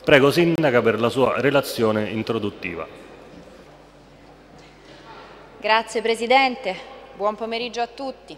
Prego Sindaca per la sua relazione introduttiva. Grazie Presidente, buon pomeriggio a tutti.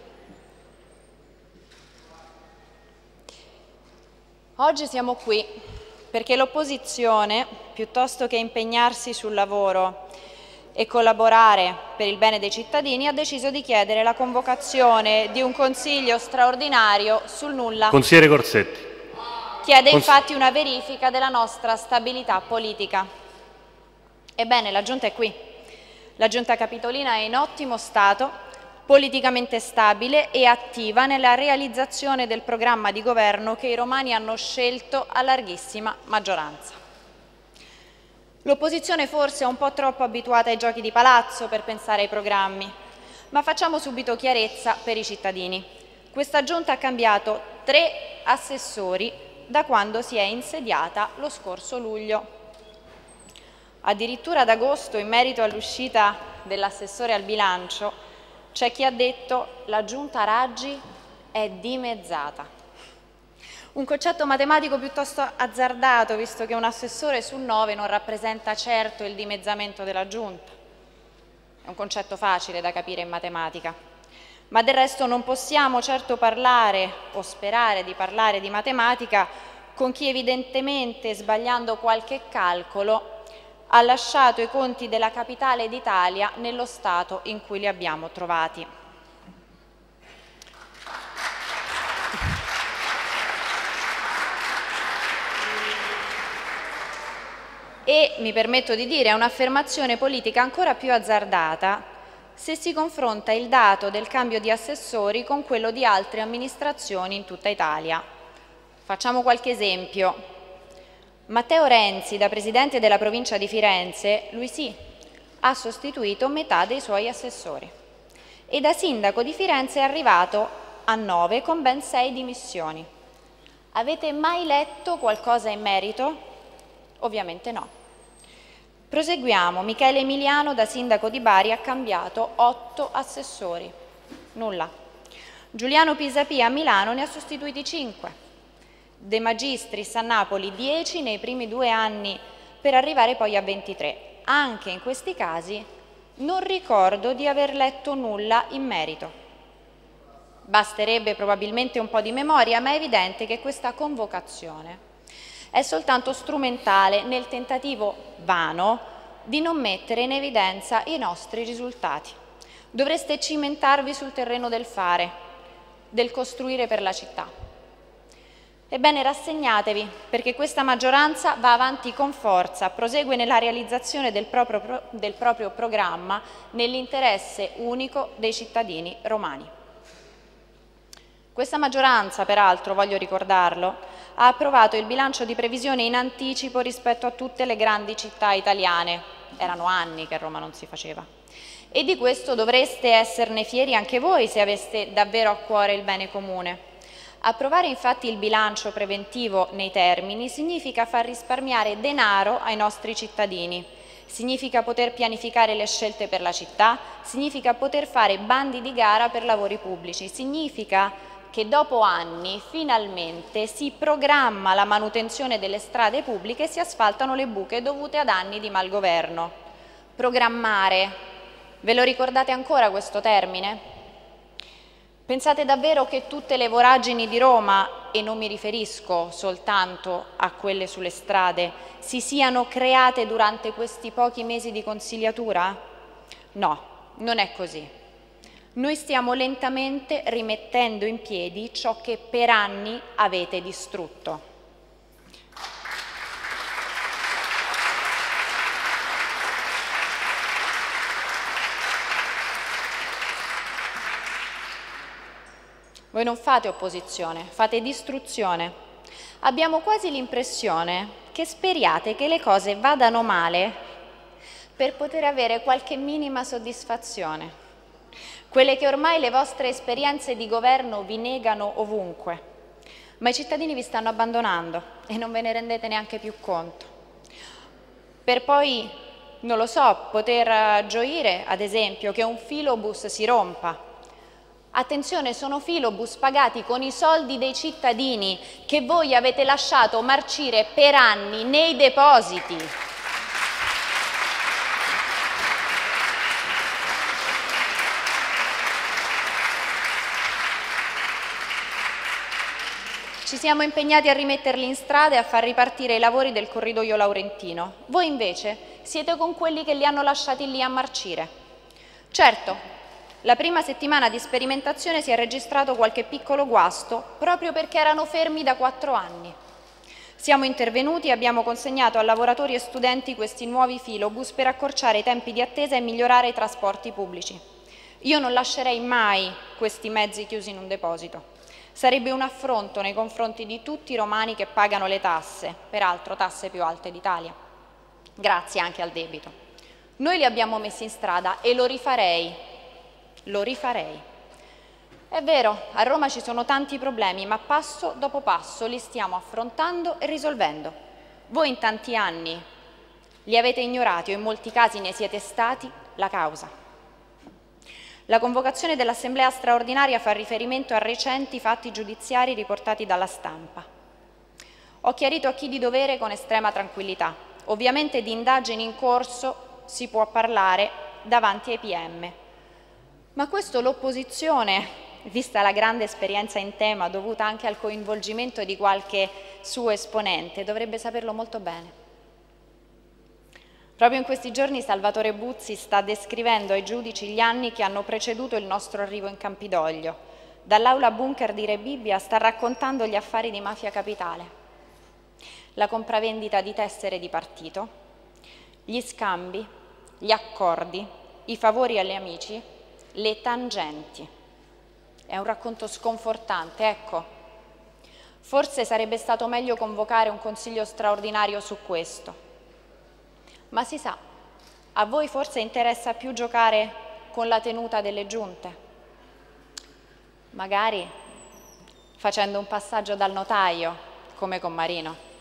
Oggi siamo qui perché l'opposizione, piuttosto che impegnarsi sul lavoro e collaborare per il bene dei cittadini, ha deciso di chiedere la convocazione di un Consiglio straordinario sul nulla. Consigliere Corsetti. Chiede infatti una verifica della nostra stabilità politica. Ebbene, la Giunta è qui. La Giunta Capitolina è in ottimo stato, politicamente stabile e attiva nella realizzazione del programma di governo che i romani hanno scelto a larghissima maggioranza. L'opposizione forse è un po' troppo abituata ai giochi di palazzo per pensare ai programmi, ma facciamo subito chiarezza per i cittadini. Questa Giunta ha cambiato 3 assessori da quando si è insediata lo scorso luglio. Addirittura ad agosto, in merito all'uscita dell'assessore al bilancio, c'è chi ha detto la Giunta Raggi è dimezzata. Un concetto matematico piuttosto azzardato, visto che un assessore su 9 non rappresenta certo il dimezzamento della Giunta. È un concetto facile da capire in matematica. Ma del resto non possiamo certo parlare o sperare di parlare di matematica con chi evidentemente, sbagliando qualche calcolo, ha lasciato i conti della capitale d'Italia nello stato in cui li abbiamo trovati. E, mi permetto di dire, è un'affermazione politica ancora più azzardata se si confronta il dato del cambio di assessori con quello di altre amministrazioni in tutta Italia. Facciamo qualche esempio. Matteo Renzi, da Presidente della Provincia di Firenze, lui sì, ha sostituito metà dei suoi assessori. E da Sindaco di Firenze è arrivato a 9 con ben 6 dimissioni. Avete mai letto qualcosa in merito? Ovviamente no. Proseguiamo. Michele Emiliano, da Sindaco di Bari, ha cambiato 8 assessori. Nulla. Giuliano Pisapia a Milano ne ha sostituiti 5. De Magistris a Napoli 10 nei primi 2 anni per arrivare poi a 23. Anche in questi casi non ricordo di aver letto nulla in merito. Basterebbe probabilmente un po' di memoria, ma è evidente che questa convocazione è soltanto strumentale nel tentativo vano di non mettere in evidenza i nostri risultati. Dovreste cimentarvi sul terreno del fare, del costruire per la città. Ebbene, rassegnatevi, perché questa maggioranza va avanti con forza, prosegue nella realizzazione del proprio programma nell'interesse unico dei cittadini romani. Questa maggioranza, peraltro, voglio ricordarlo, ha approvato il bilancio di previsione in anticipo rispetto a tutte le grandi città italiane. Erano anni che Roma non si faceva. E di questo dovreste esserne fieri anche voi se aveste davvero a cuore il bene comune. Approvare infatti il bilancio preventivo nei termini significa far risparmiare denaro ai nostri cittadini, significa poter pianificare le scelte per la città, significa poter fare bandi di gara per lavori pubblici, significa che dopo anni finalmente si programma la manutenzione delle strade pubbliche e si asfaltano le buche dovute ad anni di malgoverno. Programmare, ve lo ricordate ancora questo termine? Pensate davvero che tutte le voragini di Roma, e non mi riferisco soltanto a quelle sulle strade, si siano create durante questi pochi mesi di consigliatura? No, non è così. Noi stiamo lentamente rimettendo in piedi ciò che per anni avete distrutto. Voi non fate opposizione, fate distruzione. Abbiamo quasi l'impressione che speriate che le cose vadano male per poter avere qualche minima soddisfazione. Quelle che ormai le vostre esperienze di governo vi negano ovunque. Ma i cittadini vi stanno abbandonando e non ve ne rendete neanche più conto. Per poi, non lo so, poter gioire, ad esempio, che un filobus si rompa, Attenzione, sono filobus pagati con i soldi dei cittadini che voi avete lasciato marcire per anni nei depositi. Ci siamo impegnati a rimetterli in strada e a far ripartire i lavori del corridoio Laurentino. Voi invece siete con quelli che li hanno lasciati lì a marcire. Certo, la prima settimana di sperimentazione si è registrato qualche piccolo guasto proprio perché erano fermi da 4 anni. Siamo intervenuti e abbiamo consegnato a lavoratori e studenti questi nuovi filobus per accorciare i tempi di attesa e migliorare i trasporti pubblici. Io non lascerei mai questi mezzi chiusi in un deposito. Sarebbe un affronto nei confronti di tutti i romani che pagano le tasse, peraltro tasse più alte d'Italia, grazie anche al debito. Noi li abbiamo messi in strada e lo rifarei. Lo rifarei. È vero, a Roma ci sono tanti problemi, ma passo dopo passo li stiamo affrontando e risolvendo. Voi in tanti anni li avete ignorati o in molti casi ne siete stati la causa. La convocazione dell'Assemblea straordinaria fa riferimento a recenti fatti giudiziari riportati dalla stampa. Ho chiarito a chi di dovere con estrema tranquillità. Ovviamente di indagini in corso si può parlare davanti ai PM. Ma questo l'opposizione, vista la grande esperienza in tema dovuta anche al coinvolgimento di qualche suo esponente, dovrebbe saperlo molto bene. Proprio in questi giorni Salvatore Buzzi sta descrivendo ai giudici gli anni che hanno preceduto il nostro arrivo in Campidoglio. Dall'aula bunker di Re Bibbia sta raccontando gli affari di Mafia Capitale, la compravendita di tessere di partito, gli scambi, gli accordi, i favori agli amici, le tangenti. È un racconto sconfortante, ecco. Forse sarebbe stato meglio convocare un consiglio straordinario su questo. Ma si sa, a voi forse interessa più giocare con la tenuta delle giunte. Magari facendo un passaggio dal notaio, come con Marino.